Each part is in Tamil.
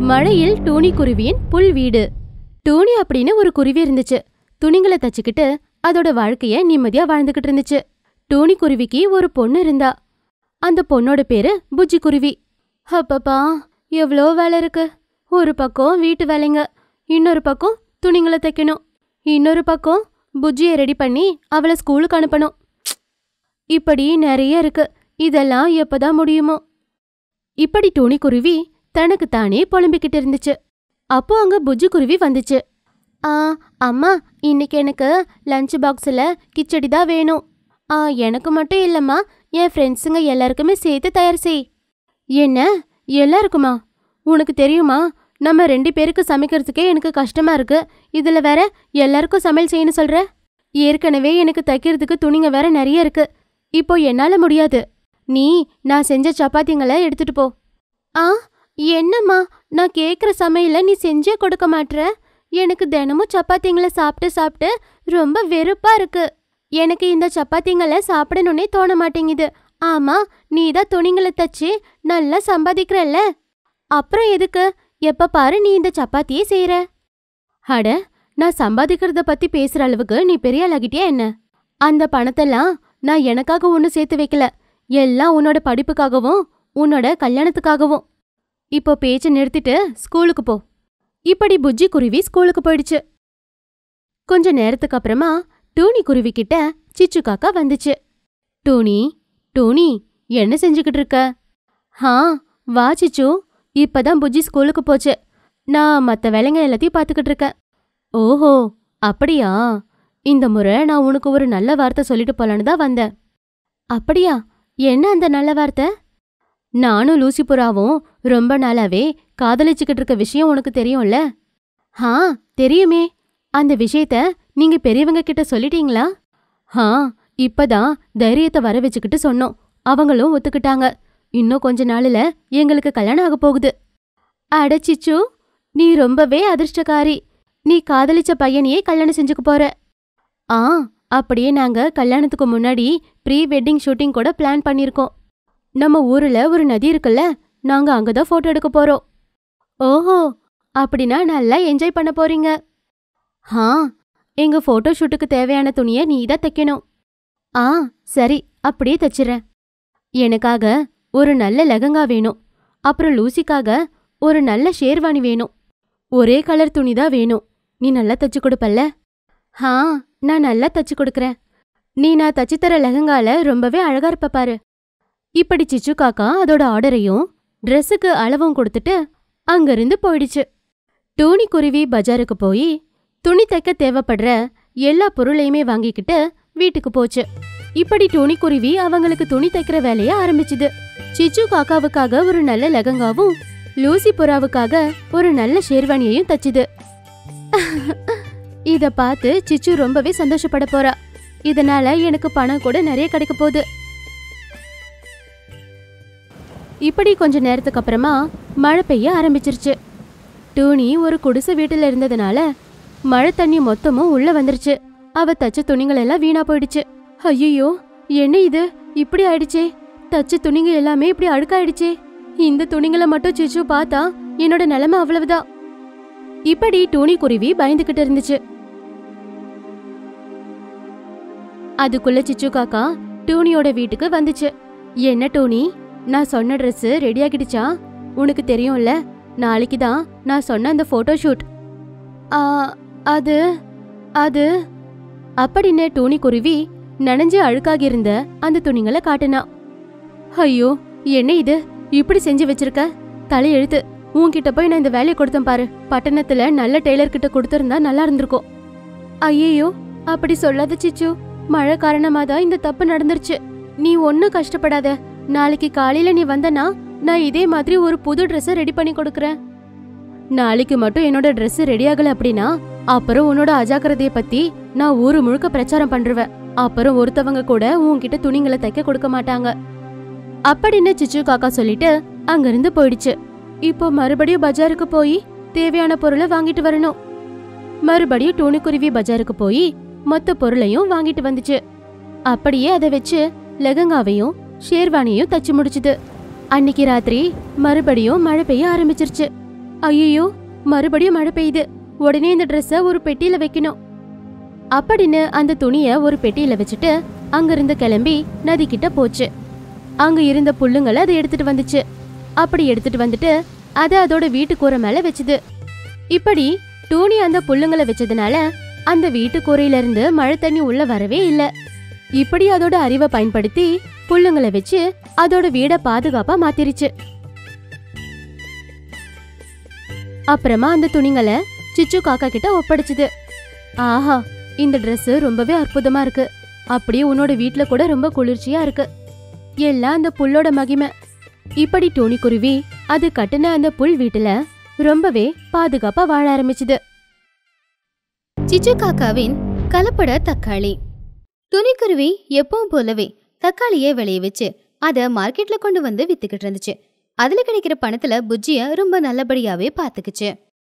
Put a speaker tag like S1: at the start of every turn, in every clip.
S1: மழையில் டூனி குருவியின் புல் வீடு. டூனி அப்படின்னு ஒரு குருவி இருந்துச்சு. துணிங்களை தச்சுக்கிட்டு அதோட வாழ்க்கைய நிம்மதியா வாழ்ந்துகிட்டு இருந்துச்சு. டூனி குருவிக்கு ஒரு பொண்ணு இருந்தா. அந்த பொண்ணோட பேரு புஜ்ஜி குருவி. அப்பப்பா, எவ்வளோ வேலை இருக்கு. ஒரு பக்கம் வீட்டு வேலைங்க, இன்னொரு பக்கம் துணிங்களை தைக்கணும், இன்னொரு பக்கம் புஜ்ஜியை ரெடி பண்ணி அவளை ஸ்கூலுக்கு அனுப்பணும். இப்படி நிறைய இருக்கு. இதெல்லாம் எப்பதான் முடியுமோ? இப்படி டூனி குருவி தனக்கு தானே புலம்பிக்கிட்டு இருந்துச்சு. அப்போ அங்க புஜ்ஜி குருவி வந்துச்சு. அம்மா, இன்னைக்கு எனக்கு லஞ்ச் பாக்ஸில் கிச்சடி தான் வேணும். எனக்கு மட்டும் இல்லம்மா, என் ஃப்ரெண்ட்ஸுங்க எல்லாருக்குமே சேர்த்து தயார் செய். என்ன, எல்லாருக்குமா? உனக்கு தெரியுமா, நம்ம 2 பேருக்கு சமைக்கிறதுக்கே எனக்கு கஷ்டமா இருக்கு. இதுல வேற எல்லாருக்கும் சமையல் செய்யணும் சொல்ற? ஏற்கனவே எனக்கு தைக்கிறதுக்கு துணிங்க வேற நிறைய இருக்கு. இப்போ என்னால முடியாது. நீ நான் செஞ்ச சப்பாத்திங்களை எடுத்துட்டு போ. என்னம்மா, நான் கேக்குற சமையல நீ செஞ்சே கொடுக்க மாட்ற. எனக்கு தினமும் சப்பாத்திங்களை சாப்பிட்டு சாப்பிட்டு ரொம்ப வெறுப்பா இருக்கு. எனக்கு இந்த சப்பாத்திங்களை சாப்பிடணும்னே தோண மாட்டேங்குது. ஆமா, நீ தான் துணிங்களை தச்சு நல்லா சம்பாதிக்கிறல்ல, அப்புறம் எதுக்கு எப்ப பாரு நீ இந்த சப்பாத்தியே செய்யற? அட, நான் சம்பாதிக்கிறத பத்தி பேசுற அளவுக்கு நீ பெரிய ஆளாகிட்டியா என்ன? அந்த பணத்தெல்லாம் நான் எனக்காக ஒன்னும் சேர்த்து வைக்கல. எல்லாம் உன்னோட படிப்புக்காகவும் உன்னோட கல்யாணத்துக்காகவும். இப்போ பேச்ச நிறுத்திட்டு ஸ்கூலுக்கு போ. இப்படி புஜ்ஜி குருவி ஸ்கூலுக்கு போயிடுச்சு. கொஞ்ச நேரத்துக்கு அப்புறமா டூனி குருவி கிட்ட சிச்சு காக்கா வந்துச்சு. டூனி, டூனி, என்ன செஞ்சுக்கிட்டு இருக்க? வா சிச்சு, இப்பதான் புஜ்ஜி ஸ்கூலுக்கு போச்சு. நான் மத்த வேலைங்க எல்லாத்தையும் பாத்துக்கிட்டு இருக்கேன். ஓஹோ, அப்படியா? இந்த முறை நான் உனக்கு ஒரு நல்ல வார்த்தை சொல்லிட்டு போலான்னு தான் வந்தேன். அப்படியா? என்ன அந்த நல்ல வார்த்தை? நானும் லூசி புறாவும் ரொம்ப நாளாவே காதலிச்சுக்கிட்டு இருக்க விஷயம் உனக்கு தெரியும்ல? தெரியுமே. அந்த விஷயத்த நீங்க பெரியவங்க கிட்ட சொல்லிட்டீங்களா? இப்பதான் தைரியத்தை வர வச்சுக்கிட்டு சொன்னோம். அவங்களும் ஒத்துக்கிட்டாங்க. இன்னும் கொஞ்ச நாள்ல எங்களுக்கு கல்யாணம் ஆக போகுது. அட சிச்சு, நீ ரொம்பவே அதிர்ஷ்டக்காரி. நீ காதலிச்ச பையனையே கல்யாணம் செஞ்சுக்க போற. அப்படியே நாங்க கல்யாணத்துக்கு முன்னாடி ப்ரீ வெட்டிங் ஷூட்டிங் கூட பிளான் பண்ணிருக்கோம். நம்ம ஊர்ல ஒரு நதி இருக்குல்ல, நாங்க அங்கதான் போட்டோ எடுக்க போறோம். ஓஹோ, அப்படின்னா நல்லா என்ஜாய் பண்ண போறீங்க. எங்க போட்டோ ஷூட்டுக்கு தேவையான துணியை நீ தான் தைக்கணும். சரி, அப்படியே தச்சிறேன். எனக்காக ஒரு நல்ல லெஹங்கா வேணும். அப்புறம் லூசிக்காக ஒரு நல்ல ஷேர்வானி வேணும். ஒரே கலர் துணி தான் வேணும். நீ நல்லா தச்சு கொடுப்பல்ல? நான் நல்லா தச்சு கொடுக்கறேன். நீ நான் தச்சு தர லெஹங்கால ரொம்பவே அழகா இருப்ப பாரு. இப்படி சிச்சு காக்கா அதோட ஆர்டரையும் ட்ரெஸ்ஸுக்கு அளவும் கொடுத்துட்டு அங்கிருந்து போயிடுச்சு. டூனி குருவி பஜாருக்கு போய் துணி தைக்க தேவைப்படுற எல்லா பொருளையுமே வாங்கிக்கிட்டு வீட்டுக்கு போச்சு. இப்படி டூனி குருவி அவங்களுக்கு துணி தைக்கிற வேலைய ஆரம்பிச்சுது. சிச்சு காக்காவுக்காக ஒரு நல்ல லெஹங்காவும் லூசி புறாவுக்காக ஒரு நல்ல ஷேர்வானியையும் தச்சுது. இத பார்த்து சிச்சு ரொம்பவே சந்தோஷப்பட போறா. இதனால எனக்கு பணம் கூட நிறைய கிடைக்க போகுது. இப்படி கொஞ்ச நேரத்துக்கு அப்புறமா மழை பெய்ய ஆரம்பிச்சிருச்சு. டூனி ஒரு குடிசை வீட்டுல இருந்ததுனால மழை தண்ணி மொத்தமும் உள்ள வந்துருச்சு. அவ தச்ச துணிகள் எல்லாம் வீணா போயிடுச்சு. ஐயோ, என்ன இது இப்படி ஆயிடுச்சே? தச்ச துணிங்க எல்லாமே இப்படி அழுக்காயிடுச்சே. இந்த துணிங்களை மட்டும் சிச்சு பார்த்தா என்னோட நிலைமை அவ்வளவுதான். இப்படி டூனி குருவி பயந்துகிட்டு இருந்துச்சு. அதுக்குள்ள சிச்சு காக்கா டூனியோட வீட்டுக்கு வந்துச்சு. என்ன டூனி, நான் சொன்ன ட்ரெஸ் ரெடி ஆகிடுச்சா? உனக்கு தெரியும்ல, நாளைக்கு தான் நான் சொன்ன அந்த போட்டோ ஷூட். அது அது அப்படின்னு டூனி குருவி நனைஞ்சு அழுக்காகி இருந்த அந்த துணிங்களை காட்டுனா. ஐயோ, என்ன இது இப்படி செஞ்சு வச்சிருக்க? தலையெழுத்து. உன்கிட்ட போய் நான் இந்த வேலையை கொடுத்தேன் பாரு. பட்டணத்துல நல்ல டெய்லர் கிட்ட கொடுத்திருந்தா நல்லா இருந்திருக்கும். ஐயோ, அப்படி சொல்லாத சிச்சு. மழை காரணமா தான் இந்த தப்பு நடந்துருச்சு. நீ ஒன்னும் கஷ்டப்படாத. நாளைக்கு காலையில நீ வந்தனா நான் இதே மாதிரி ஒரு புது ட்ரெஸ் ரெடி பண்ணி கொடுக்கறேன். நாளைக்கு மட்டும் என்னோட ட்ரெஸ் ரெடி ஆகல அப்படின்னா அப்புறம் உன்னோட அஜாக்கிரதைய பத்தி நான் ஊரு முழுக்க பிரச்சாரம் பண்றேன். அப்புறம் ஒருத்தவங்க கூட உன்கிட்ட துணிங்களை தைக்க கொடுக்க மாட்டாங்க அப்படின்னு சிச்சு காக்கா சொல்லிட்டு அங்கிருந்து போயிடுச்சு. இப்போ மறுபடியும் பஜாருக்கு போய் தேவையான பொருளை வாங்கிட்டு வரணும். மறுபடியும் டூனி குருவி பஜாருக்கு போய் மொத்த பொருளையும் வாங்கிட்டு வந்துச்சு. அப்படியே அதை வச்சு லெஹங்காவையும் ஷேர்வானியையும் தச்சு முடிச்சுது. அன்னைக்கு ராத்திரி மறுபடியும் மழை பெய்ய ஆரம்பிச்சிருச்சு. ஐயோ, மறுபடியும் மழை பெய்யுது. உடனே இந்த ட்ரெஸ்ஸ ஒரு பெட்டியில வைக்கணும் அப்படின்னு அந்த துணிய ஒரு பெட்டியில வச்சுட்டு அங்கிருந்து கிளம்பி நதி கிட்ட போச்சு. அங்க இருந்த புல்லுங்களை அதை எடுத்துட்டு வந்துச்சு. அப்படி எடுத்துட்டு வந்துட்டு அதை அதோட வீட்டு கூரை மேல வச்சுது. இப்படி டூனி அந்த புல்லுங்களை வச்சதுனால அந்த வீட்டு கூரையில இருந்து மழை தண்ணி உள்ள வரவே இல்ல. இப்படி அதோட அறிவை பயன்படுத்தி புல்லுங்களை வச்சு அதோட வீட பாதுகாப்பா மாத்திருச்சு. அப்புறமா அந்த துணிங்களை சிச்சு காக்கா கிட்ட ஒப்படைச்சுது. ஆஹா, இந்த Dress ரொம்பவே அற்புதமா இருக்கு. அப்படியே உன்னோட வீட்ல கூட ரொம்ப குளிர்ச்சியா இருக்கு. எல்லாம் அந்த புல்லோட மகிமை. இப்படி டோனி குருவி அது கட்டின அந்த புல் வீட்டுல ரொம்பவே பாதுகாப்பா வாழ ஆரம்பிச்சுது.
S2: சிச்சு காக்காவின் கலப்பட தக்காளி. துணிக்குருவி எப்பவும் போலவே தக்காளியை விளைய வச்சு அதை மார்க்கெட்ல கொண்டு வந்து வித்துக்கிட்டு இருந்துச்சு. அதுல கிடைக்கிற பணத்துல புஜ்ஜிய ரொம்ப நல்லபடியாவே பாத்துக்குச்சு.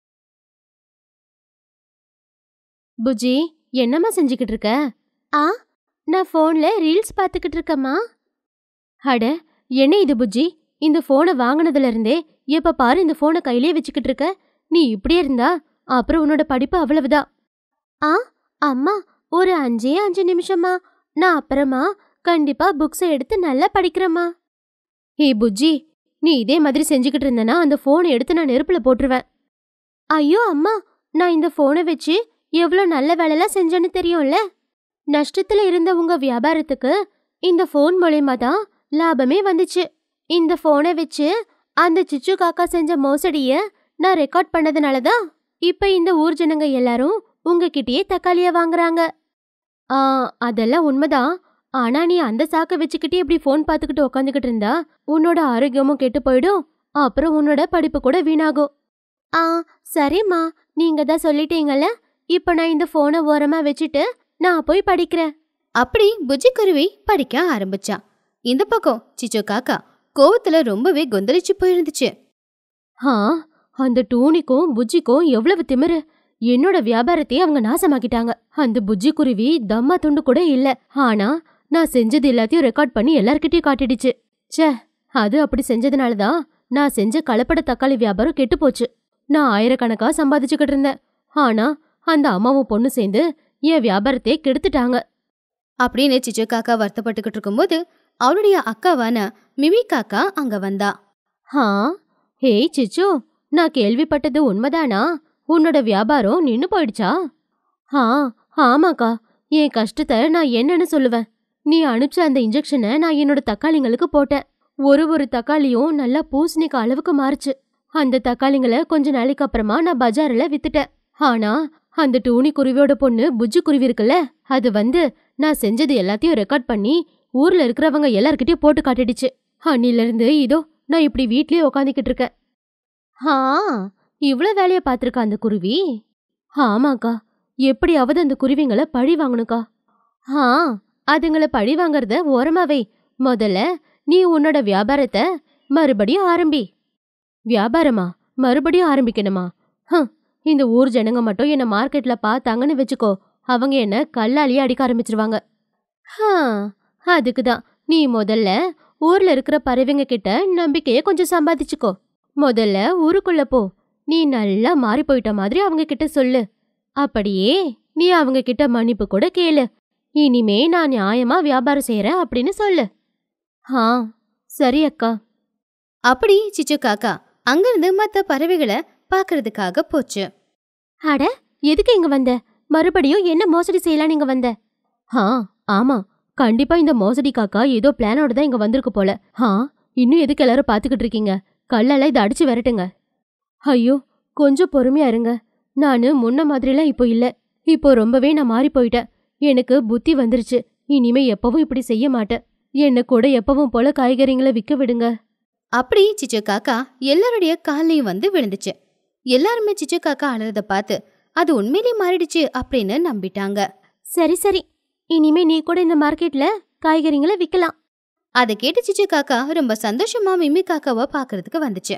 S1: புஜ்ஜி, என்னம்மா செஞ்சுக்கிட்டு இருக்க? நான் போன்ல ரீல்ஸ் பாத்துக்கிட்டு இருக்கம்மா. அட, என்ன இது புஜ்ஜி? இந்த போனை வாங்கினதுல இருந்தே எப்ப பாரு இந்த போனை கையிலே வச்சுக்கிட்டு இருக்க. நீ இப்படியே இருந்தா அப்புறம் உன்னோட படிப்பு அவ்வளவுதான். அம்மா, ஒரு 5 நிமிஷமா. நான் அப்புறமா கண்டிப்பா புக்ஸை எடுத்து நல்லா படிக்கிறேம்மா. ஹே புஜ்ஜி, நீ இதே மாதிரி செஞ்சுக்கிட்டு இருந்தனா அந்த போனை எடுத்து நான் நெருப்புல போட்டுருவேன். ஐயோ அம்மா, நான் இந்த போனை வச்சு எவ்வளோ நல்ல வேலைலாம் செஞ்சேன்னு தெரியும்ல. நஷ்டத்துல இருந்த உங்க வியாபாரத்துக்கு இந்த போன் மூலமா தான் லாபமே வந்துச்சு. இந்த போனை வச்சு அந்த சிச்சு காக்கா செஞ்ச மோசடிய நான் ரெக்கார்ட் பண்ணதுனாலதான் இப்ப இந்த ஊர் ஜனங்க எல்லாரும் உங்ககிட்டயே தக்காளிய வாங்குறாங்க. அதெல்லாம் உண்மைதான். ஆனா நீ அந்த சாக்க வச்சுக்கிட்டே இப்படி போன் பாத்துக்கிட்டு உக்காந்துக்கிட்டு இருந்தா உன்னோட ஆரோக்கியமும் கெட்டு போயிடும். அப்புறம் உன்னோட படிப்பு கூட வீணாகும். சரிம்மா, நீங்க தான் சொல்லிட்டீங்கல்ல. இப்ப நான் இந்த போனை ஓரமா வச்சுட்டு நான் போய் படிக்கிறேன்.
S2: அப்படி புஜ்ஜி குருவி படிக்க ஆரம்பிச்சான். இந்த பக்கம் சிச்சு காக்கா கோவத்துல ரொம்பவே கொந்தளிச்சு போயிருந்துச்சு.
S1: அந்த டூனிக்கும் புஜ்ஜிக்கும் எவ்வளவு திமிரு! என்னோட வியாபாரத்தையே அவங்க நாசமாக்கிட்டாங்க. அந்த புஜ்ஜி குருவி தம்மா துண்டு கூட இல்ல. ஆனா நான் செஞ்சது எல்லாத்தையும் ரெக்கார்ட் பண்ணி எல்லார்கிட்டயும் காட்டிடுச்சு. ச்சே, அது அப்படி செஞ்சதுனாலதான் நான் செஞ்ச கலப்பட தக்காளி வியாபாரம் கெட்டு போச்சு. நான் ஆயிரக்கணக்கா சம்பாதிச்சுக்கிட்டு இருந்தேன். ஆனா அந்த அம்மாவும் பொண்ணு சேர்ந்து என் வியாபாரத்தையே கெடுத்துட்டாங்க
S2: அப்படின்னு சிச்சு காக்கா வருத்தப்பட்டுக்கிட்டு இருக்கும்போது அவளுடைய அக்காவான மிமி காக்கா அங்க வந்தா.
S1: ஹே சிச்சு, நான் கேள்விப்பட்டது உண்மைதானா? உன்னோட வியாபாரம் நின்னு போயிடுச்சா? ஆமாக்கா. என் கஷ்டத்தை நான் என்னன்னு சொல்லுவேன். நீ அனுப்பிச்ச அந்த இன்ஜெக்ஷனை நான் என்னோட தக்காளிங்களுக்கு போட்டேன். ஒரு தக்காளியும் நல்லா பூசணிக்க அளவுக்கு மாறுச்சு. அந்த தக்காளிங்களை கொஞ்ச நாளைக்கு அப்புறமா நான் பஜார்ல வித்துட்டேன். ஆனா அந்த டூனி குருவியோட பொண்ணு புஜ்ஜி குருவி இருக்குல்ல, அது வந்து நான் செஞ்சது எல்லாத்தையும் ரெக்கார்ட் பண்ணி ஊர்ல இருக்கிறவங்க எல்லார்கிட்டயும் போட்டு காட்டிடுச்சு. அன்னில இருந்து இதோ நான் இப்படி வீட்லயே உக்காந்துக்கிட்டு இருக்கேன். இவ்வளவு வேலைய பாத்திருக்கா அந்த குருவி? ஆமாக்கா, எப்படியாவது அந்த குருவிங்களை பழி வாங்கணுக்கா. அதுங்களை பழி வாங்கறத ஓரமாவே முதல்ல நீ உன்னோட வியாபாரத்தை மறுபடியும் ஆரம்பி. வியாபாரமா? மறுபடியும் ஆரம்பிக்கணுமா? இந்த ஊர் ஜனங்க மட்டும் என்ன மார்க்கெட்ல பார்த்தாங்கன்னு வச்சுக்கோ, அவங்க என்ன கல்லாலேயே அடிக்க ஆரம்பிச்சிருவாங்க. அதுக்குதான் நீ முதல்ல ஊர்ல இருக்கிற பறவைங்க கிட்ட நம்பிக்கைய கொஞ்சம் சம்பாதிச்சுக்கோ. முதல்ல ஊருக்குள்ள போ. நீ நல்லா மாறி போயிட்ட மாதிரி அவங்க கிட்ட சொல்லு. அப்படியே நீ அவங்க கிட்ட மன்னிப்பு கூட கேளு. இனிமே நான் நியாயமா வியாபாரம் செய்யறேன் அப்படின்னு சொல்லு. சரி அக்கா.
S2: அப்படி சிச்சு காக்கா அங்கிருந்து மத்த பறவைகளை பாக்குறதுக்காக போச்சு.
S1: அட, எதுக்கு இங்க வந்த? மறுபடியும் என்ன மோசடி செய்யலாம் நீங்க வந்த? ஆமா, கண்டிப்பா இந்த மோசடி காக்கா ஏதோ பிளானோட தான் இங்க வந்திருக்கு போல. இன்னும் எதுக்கு எல்லாரும் பாத்துக்கிட்டு இருக்கீங்க? கல்லெல்லாம் இதை அடிச்சு விரட்டுங்க. ஐயோ, கொஞ்சம் பொறுமையா இருங்க. நானு முன்ன மாதிரிலாம் இப்போ இல்ல. இப்போ ரொம்பவே நான் மாறி போயிட்டேன். எனக்கு புத்தி வந்துருச்சு. இனிமே எப்பவும் இப்படி செய்ய மாட்டேன். என்ன கூட எப்பவும் போல காய்கறிங்களை விற்க விடுங்க.
S2: அப்படி சிச்சு காக்கா எல்லாருடைய காலையும் வந்து விழுந்துச்சு. எல்லாருமே சிச்சு காக்கா அழறத பார்த்து அது உண்மையிலே மாறிடுச்சு அப்படின்னு நம்பிட்டாங்க.
S1: சரி, இனிமே நீ கூட இந்த மார்க்கெட்ல காய்கறிங்களை விற்கலாம்.
S2: அதை கேட்டு சிச்சு காக்கா ரொம்ப சந்தோஷமா மிமி காக்காவை பாக்குறதுக்கு வந்துச்சு.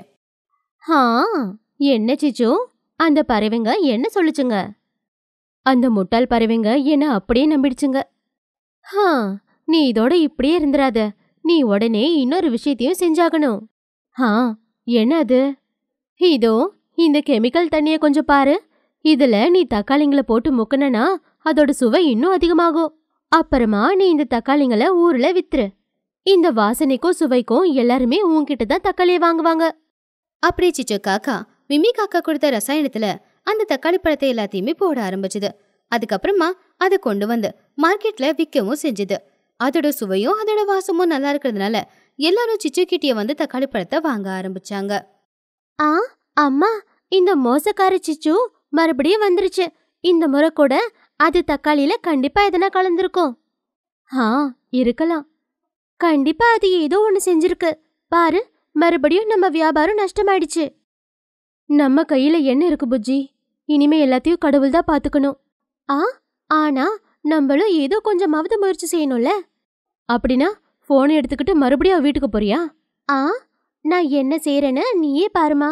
S1: என்ன சிச்சு, அந்த பறவைங்க என்ன சொல்லுச்சுங்க? அந்த முட்டாள் பறவைங்க என்ன அப்படியே நம்பிடுச்சுங்க. நீ இதோட இப்படியே இருந்துராத. நீ உடனே இன்னொரு விஷயத்தையும் செஞ்சாகணும். என்ன அது? இதோ இந்த கெமிக்கல் தண்ணிய கொஞ்சம் பாரு. இதுல நீ தக்காளிங்களை போட்டு முக்கனா அதோட சுவை இன்னும் அதிகமாகும். அப்புறமா நீ இந்த தக்காளிங்களை ஊர்ல வித்துரு. இந்த வாசனைக்கும் சுவைக்கும் எல்லாருமே உன்கிட்ட தான் தக்காளியை வாங்குவாங்க.
S2: அப்படி சிச்சு காக்கா மிமி காக்கா கொடுத்த ரசாயனத்துல அந்த தக்காளி பழத்தை எல்லாத்தையுமே போட ஆரம்பிச்சது. அதுக்கப்புறமா அதை கொண்டு வந்து மார்க்கெட்ல விற்கவும் செஞ்சது. அதோட சுவையும் அதோட வாசமும் நல்லா இருக்கிறதுனால எல்லாரும் சிச்சு கிட்டிய வந்து தக்காளி பழத்தை வாங்க ஆரம்பிச்சாங்க.
S1: ஆ அம்மா, இந்த மோசக்கார சிச்சு மறுபடியும் வந்துருச்சு. இந்த முறை கூட அது தக்காளியில கண்டிப்பா எதனா கலந்துருக்கும். இருக்கலாம். கண்டிப்பா அது ஏதோ ஒண்ணு செஞ்சிருக்கு. பாரு, மறுபடியும் நம்ம வியாபாரம் நஷ்டமாயிடுச்சு. நம்ம கையில என்ன இருக்கு புஜ்ஜி? இனிமே எல்லாத்தையும் கடவுள் தான் பாத்துக்கணும். ஆனா நம்மளும் ஏதோ கொஞ்சமாவது முயற்சி செய்யணும்ல. அப்படின்னா போன் எடுத்துக்கிட்டு மறுபடியும் வீட்டுக்கு போறியா? நான் என்ன செய்யறேன்னு நீயே பாருமா.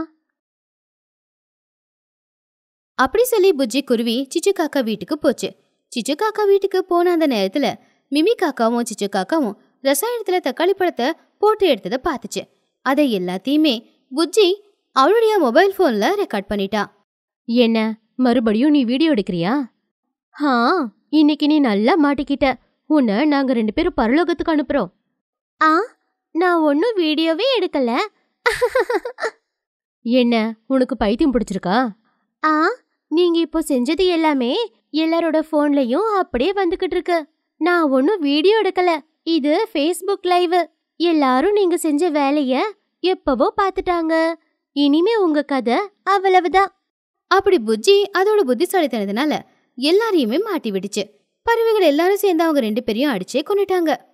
S2: அப்படி சொல்லி புஜ்ஜி குருவி சிச்சு காக்கா வீட்டுக்கு போச்சு. சிச்சு காக்கா வீட்டுக்கு போன அந்த நேரத்துல மிமி காக்காவும் சிச்சு காக்காவும் ரசாயனத்துல தக்காளி பழத்தை போட்டு எடுத்ததை பார்த்துச்சு. அதை எல்லாத்தையுமே புஜ்ஜி அவளுடைய மொபைல் போன்ல ரெக்கார்ட் பண்ணிட்டா.
S1: என்ன, மறுபடியும் நீ வீடியோ எடுக்கிறியா? இன்னைக்கு நீ நல்லா மாட்டிக்கிட்ட. உன்னை நாங்க 2 பேரும் பரலோகத்துக்கு அனுப்புறோம். நான் ஒன்னும் வீடியோவே எடுக்கல. என்ன, உனக்கு பைத்தியம் பிடிச்சிருக்கா? நீங்க இப்போ செஞ்சது எல்லாமே எல்லாரோட போன்லயும் அப்படியே வந்துகிட்டு இருக்கு. நான் ஒன்னும் வீடியோ எடுக்கல. இது ஃபேஸ்புக் லைவ். எல்லாரும் நீங்க செஞ்ச வேலைய எப்பவோ பாத்துட்டாங்க. இனிமே உங்க கதை அவ்வளவுதான்.
S2: அப்படி புஜ்ஜி அதோட புத்திசாலித்தனதுனால எல்லாரையுமே மாட்டி விடுச்சு. பறவைகள் எல்லாரும் சேர்ந்து அவங்க 2 பேரையும் அடிச்சே கொண்டுட்டாங்க.